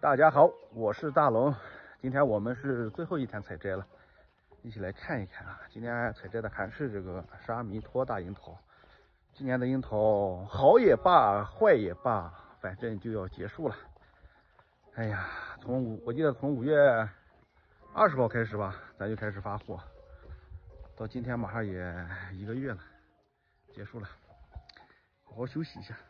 大家好，我是大龙。今天我们是最后一天采摘了，一起来看一看啊。今天采摘的还是这个沙弥托大樱桃。今年的樱桃好也罢，坏也罢，反正就要结束了。哎呀，我记得从5月20号开始吧，咱就开始发货，到今天马上也1个月了，结束了，好好休息一下。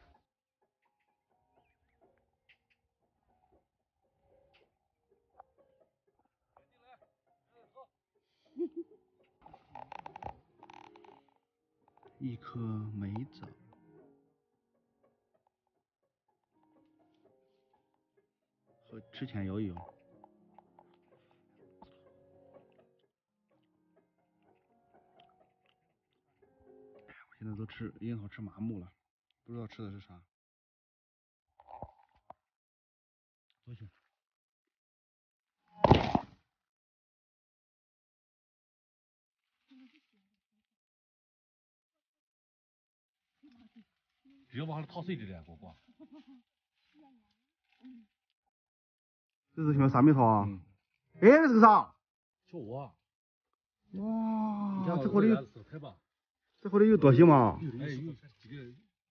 一颗梅子，和吃前摇一摇。我现在都吃樱桃吃麻木了，不知道吃的是啥。多行。 直接往上掏碎的了，果果。 这是什么沙蜜桃啊？哎，这是啥？ 小窝。 哇，这货里有， 吧？ 这货里有多些吗？ 哎，有几个。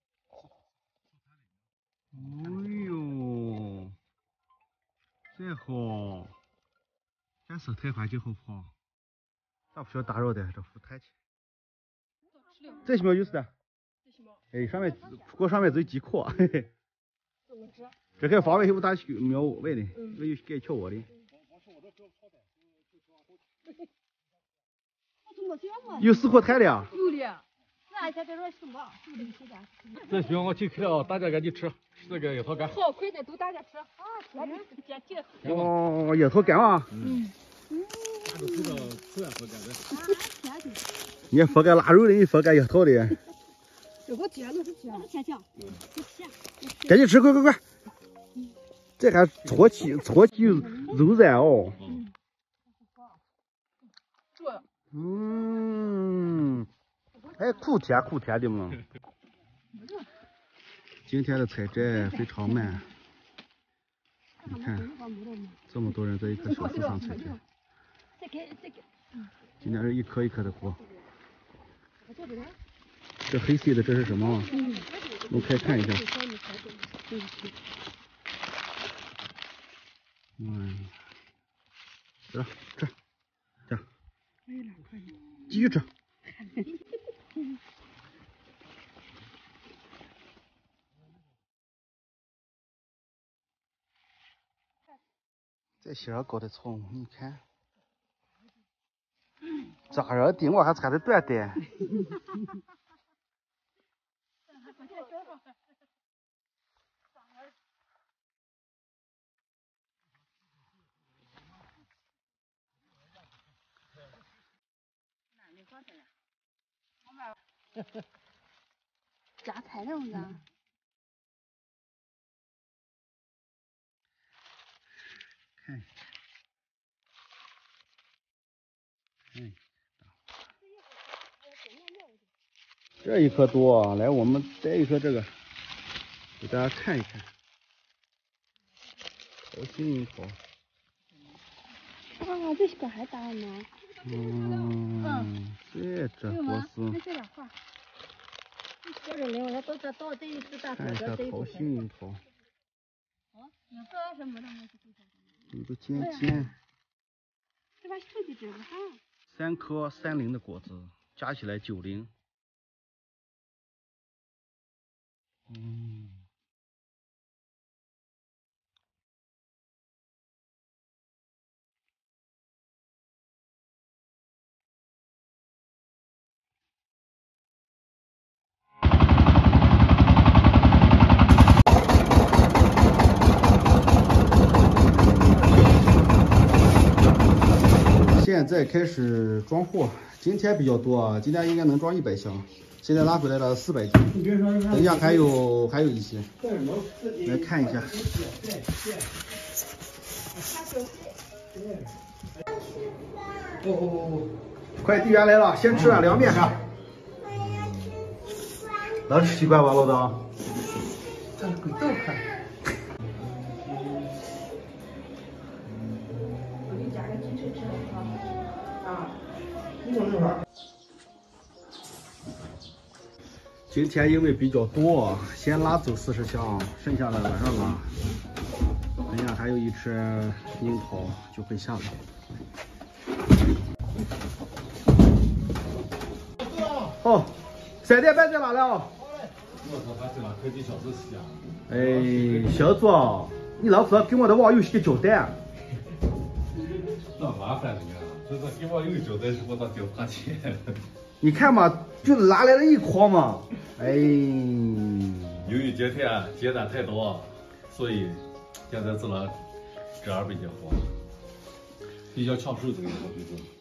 哎呦，这好，这是太环境好不好？咋不需要打扰的？这副太去。这些毛就是的。哎，上面锅上面这几颗，嘿嘿。这还方便有打苗外的，我有给撬我的。有4颗台的啊？ 有的。那现在说什么？ 这行，我去了，大家赶紧吃这个樱桃干。 好，快点都大家吃啊！甜。 哦，樱桃干啊。 大家知道吃樱桃干的。 你佛干腊肉的，你佛干樱桃的。 这个甜，那是甜。 赶紧吃，快！这还搓起肉噻哦。还苦甜的嘛。今天的采摘非常慢，你看这么多人在一棵小树上采摘。今天是一颗一颗的剥。这黑色的这是什么？我们可以看一下。吃，这样，继续吃。这些高的葱，你看，咋样的我还穿的短的。 夹菜那种的。 看，这一颗多啊！来，我们摘一颗这个，给大家看一看。桃心樱桃。 啊，这个还大呢。 这果实。看一下桃心樱桃。有个尖。 这把手机这个哈。 3颗30的果子，加起来90。现在开始装货，今天比较多啊，今天应该能装100箱，现在拿回来了400斤，等一下还有一些，来看一下。快递员来了，先吃碗凉面啥？能吃习惯吧，老张？这是鬼豆块。 今天因为比较多，先拉走40箱，剩下的晚上拉。等下还有一车樱桃就会下来。哦，3点半就拉了。 我操，他这了快几小时时间。 哎，小左，你老婆给我的网友些交代。 那麻烦你啊，这个给网友交代是我咋交花钱？ 你看嘛，就是拿来了一筐嘛。哎， 由于今天接单太多，所以现在只能这200斤货，比较抢手这个东西。